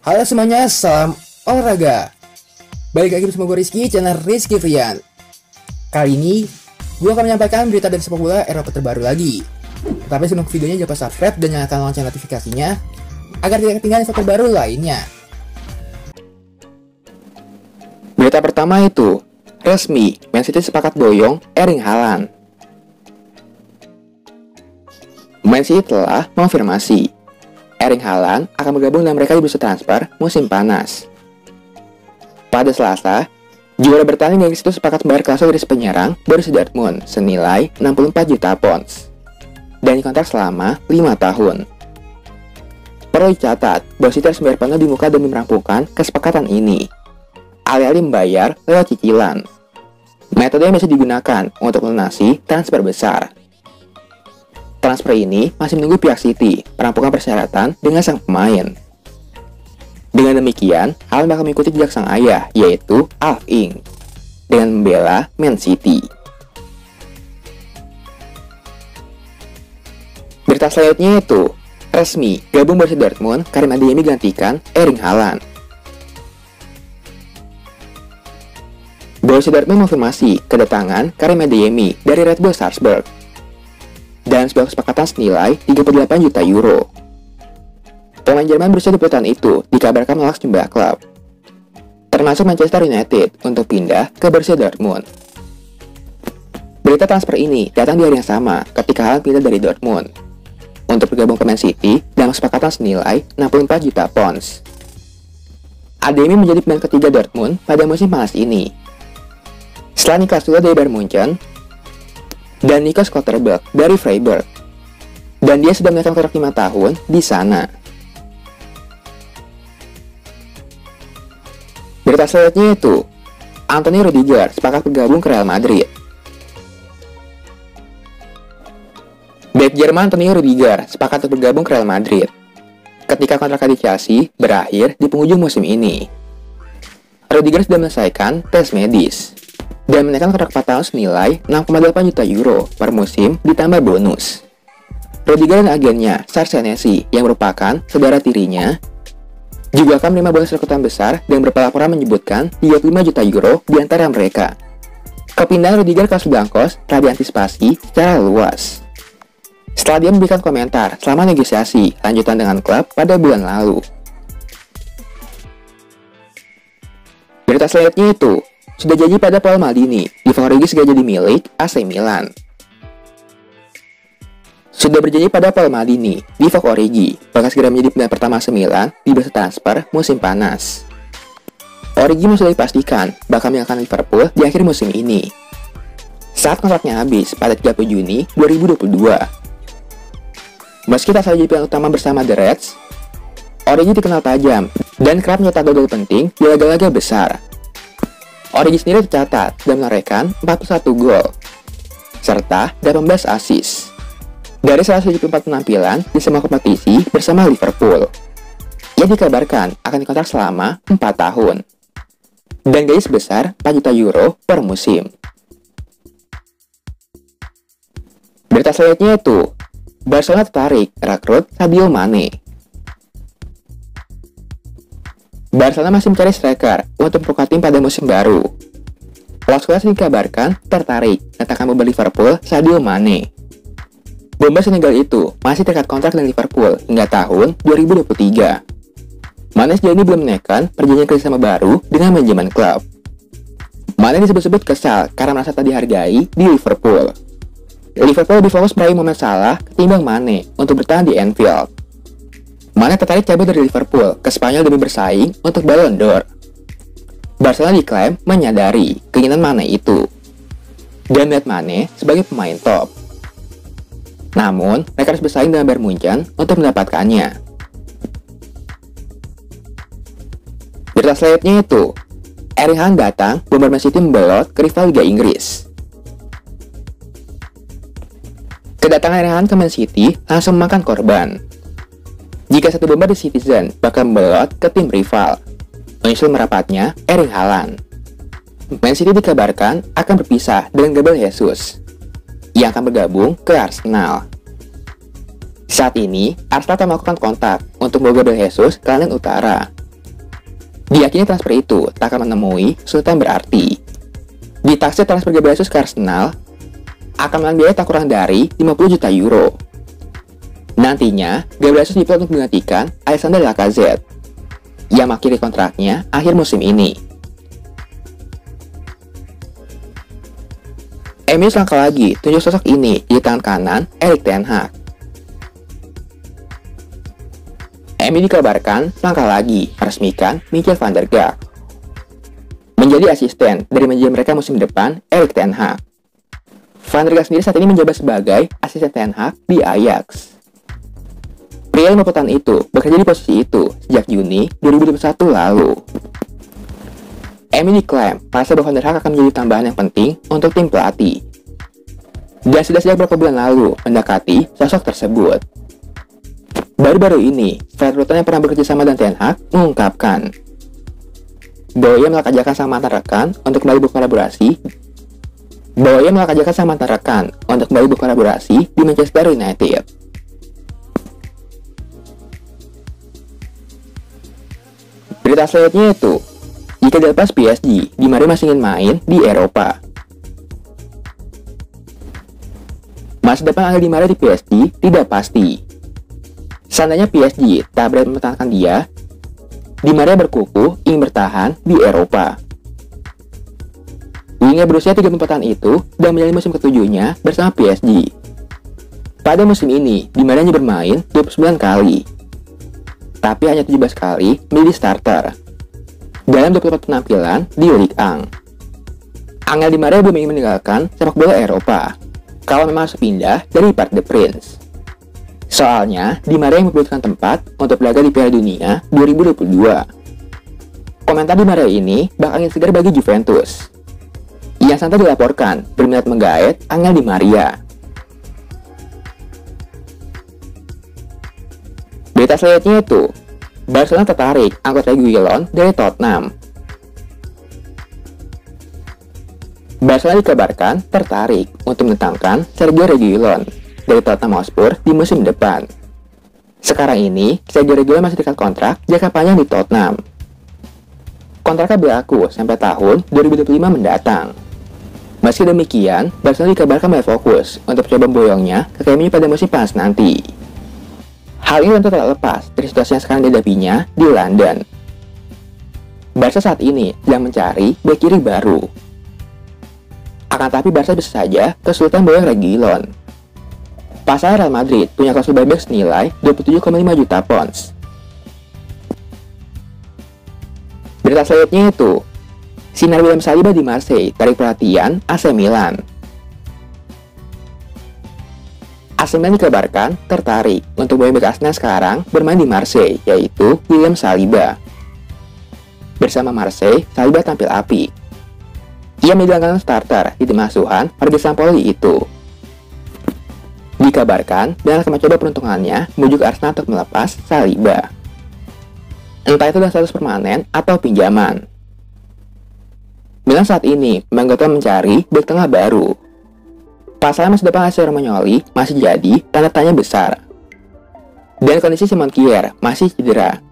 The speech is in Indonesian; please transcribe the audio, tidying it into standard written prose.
Halo semuanya, salam olahraga. Balik lagi bersama gue Rizky, channel Rizky Frian. Kali ini, gue akan menyampaikan berita dari sepak bola Eropa terbaru lagi. Tapi sebelum videonya, jangan lupa subscribe dan nyalakan lonceng notifikasinya agar tidak ketinggalan info terbaru lainnya. Berita pertama itu, resmi, Man City sepakat boyong Erling Haaland. Man City telah mengonfirmasi Erling Haaland akan bergabung dengan mereka di bursa transfer musim panas. Pada Selasa, juara bertanding yang itu sepakat membayar klausul dari penyerang Borussia Dortmund senilai 64 juta pounds dan dikontrak selama 5 tahun. Perlu dicatat, bahwa City harus membayar penuh di muka demi merampungkan kesepakatan ini, alih-alih membayar lewat cicilan. Metode yang bisa digunakan untuk melunasi transfer besar. Transfer ini masih menunggu pihak City merampungkan persyaratan dengan sang pemain. Dengan demikian, Haaland bakal mengikuti jejak sang ayah, yaitu Alf Inc, dengan membela Man City. Berita selanjutnya itu, resmi, gabung Borussia Dortmund, Karim Adeyemi gantikan Erling Haaland. Borussia Dortmund mengonfirmasi kedatangan Karim Adeyemi dari Red Bull Salzburg dan sebuah kesepakatan senilai 38 juta euro. Pemain Jerman berusia 20 tahun itu dikabarkan menolak sejumlah klub, termasuk Manchester United, untuk pindah ke Borussia Dortmund. Berita transfer ini datang di hari yang sama ketika Haaland pindah dari Dortmund untuk bergabung ke Man City dalam kesepakatan senilai 64 juta pounds. Adeyemi menjadi pemain ketiga Dortmund pada musim panas ini, setelah Niklas Süle dari Bayern Munchen dan Nico Schlotterbeck dari Freiburg, dan dia sudah menekan kontrak 5 tahun di sana. Berita selanjutnya itu, Anthony Rudiger sepakat bergabung ke Real Madrid. Bek Jerman Anthony Rudiger sepakat untuk bergabung ke Real Madrid ketika kontrak di Chelsea berakhir di penghujung musim ini. Rudiger sudah menyelesaikan tes medis dan menaikkan kontrak 4 tahun senilai 6,8 juta euro per musim ditambah bonus. Rudiger dan agennya Sar Senesi, yang merupakan saudara tirinya, juga akan menerima bonus rekrutan besar dan beberapa laporan menyebutkan 35 juta euro di antara mereka. Kepindahan Rudiger ke Blancos telah diantisipasi secara luas setelah dia memberikan komentar selama negosiasi lanjutan dengan klub pada bulan lalu. Berita selanjutnya itu, sudah janji pada Paul Maldini, Divock Origi segera jadi milik AC Milan. Sudah berjanji pada Paul Maldini, Divock Origi bakal segera menjadi pemain pertama AC Milan di bursa transfer musim panas. Origi sudah dipastikan bakal meninggalkan Liverpool di akhir musim ini, saat kontraknya habis pada 30 Juni 2022. Meski tak saja jadi pilihan utama bersama The Reds, Origi dikenal tajam dan kerap mencetak gol penting di laga-laga besar. Origi sendiri tercatat dan menorehkan 41 gol serta 18 assist dari 174 penampilan di semua kompetisi bersama Liverpool. Ia dikabarkan akan dikontrak selama 4 tahun dan gaji sebesar 4 juta euro per musim. Berita selanjutnya itu, Barcelona tertarik rekrut Sadio Mane. Barcelona masih mencari striker untuk memperkuat tim pada musim baru. Los Culés dikabarkan tertarik tentang membawa Liverpool Sadio Mane. Bomber Senegal itu masih terikat kontrak dengan Liverpool hingga tahun 2023. Mane sejauh ini belum menekan perjanjian kerjasama baru dengan manajemen klub. Mane disebut-sebut kesal karena merasa tak dihargai di Liverpool. Liverpool lebih fokus meraih Mohamed Salah ketimbang Mane untuk bertahan di Anfield. Mane tertarik cabut dari Liverpool ke Spanyol demi bersaing untuk Ballon d'Or. Barcelona diklaim menyadari keinginan Mane itu dan melihat Mane sebagai pemain top. Namun, mereka harus bersaing dengan Bayern Munchen untuk mendapatkannya. Berita selanjutnya itu, Erling Haaland datang bomber Man City membelot ke rival Liga Inggris. Kedatangan Erling Haaland ke Man City langsung memakan korban. Jika satu bomber di Citizen bakal membelot ke tim rival, menyusul merapatnya Erling Haaland. Man City dikabarkan akan berpisah dengan Gabriel Jesus yang akan bergabung ke Arsenal. Saat ini, Arsenal telah melakukan kontak untuk membawa Gabriel Jesus ke London Utara Diyakini transfer itu tak akan menemui kesulitan berarti. Ditaksir transfer Gabriel Jesus ke Arsenal akan menelan biaya tak kurang dari 50 juta euro. Nantinya, Gabriel Jesus diplot untuk menggantikan Alexander Lacazette yang mengakhiri kontraknya akhir musim ini. MU selangkah lagi tunjuk sosok ini di tangan kanan Erik ten Hag. MU dikabarkan selangkah lagi meresmikan Michael van der Gaag menjadi asisten dari manajer mereka musim depan Erik ten Hag. Van der Gaag sendiri saat ini menjabat sebagai asisten ten Hag di Ajax. Pria 50 tahun itu bekerja di posisi itu sejak Juni 2021 lalu. MU diklaim merasa bahwa Van der Hag akan menjadi tambahan yang penting untuk tim pelatih. Dan sudah sejak beberapa bulan lalu mendekati sosok tersebut. Baru-baru ini, Fred Rutten yang pernah bekerja sama dengan Ten Hag mengungkapkan bahwa ia melakajakan sang mantan rekan untuk kembali berkolaborasi di Manchester United. Berita selanjutnya itu, jika dilepas PSG, Di Maria masih ingin main di Eropa. Masa depan Angel Di Maria di PSG tidak pasti. Seandainya PSG tak berani mempertahankan dia, Di Maria berkukuh ingin bertahan di Eropa. Winger berusia 34 tahun itu sudah menjalani musim ketujuhnya bersama PSG. Pada musim ini, Di Maria hanya bermain 29 kali, tapi hanya 17 kali menjadi starter dalam 24 penampilan di Ligue 1. Angel Di Maria belum ingin meninggalkan sepak bola Eropa kalau memang harus pindah dari Parc des Princes. Soalnya, Di Maria yang membutuhkan tempat untuk berlaga di Piala Dunia 2022. Komentar Di Maria ini bakal angin segar bagi Juventus, yang santai dilaporkan berminat menggait Angel Di Maria. Berita selanjutnya itu, Barcelona tertarik angkut Reguilon dari Tottenham. Barcelona dikabarkan tertarik untuk mendatangkan Sergio Reguilon dari Tottenham Hotspur di musim depan. Sekarang ini, Sergio Reguilon masih terikat kontrak jangka panjang di Tottenham. Kontraknya berlaku sampai tahun 2025 mendatang. Meski demikian, Barcelona dikabarkan mulai fokus untuk mencoba memboyongnya ke KMU pada musim panas nanti. Hal ini tentu tak lepas dari situasi yang sekarang dihadapinya di London. Barca saat ini sedang mencari bek kiri baru. Akan tapi Barca bisa saja kesulitan memboyong Reguilon. Pasalnya Real Madrid punya klausul buyback senilai 27,5 juta pounds. Berita selanjutnya itu, sinar William Saliba di Marseille tarik perhatian AC Milan. AC Milan dikabarkan tertarik untuk bek Arsenal sekarang bermain di Marseille, yaitu William Saliba. Bersama Marseille, Saliba tampil apik. Ia menjadi langganan starter di tim asuhan Marco Sampoli itu. Dikabarkan dan akan mencoba peruntungannya menuju ke Arsenal untuk melepas Saliba. Entah itu dalam status permanen atau pinjaman. Milan saat ini menggotong mencari bek tengah baru. Pasalnya masa depan Alessandro Romagnoli masih jadi tanda tanya besar. Dan kondisi Simon Kjaer masih cedera.